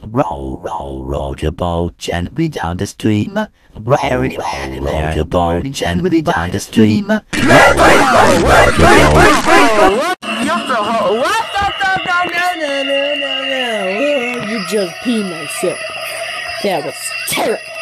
Roll your boat gently down the stream. Roll your boat gently down the stream. What the hell? What the? No. You just peed myself. That was terrible.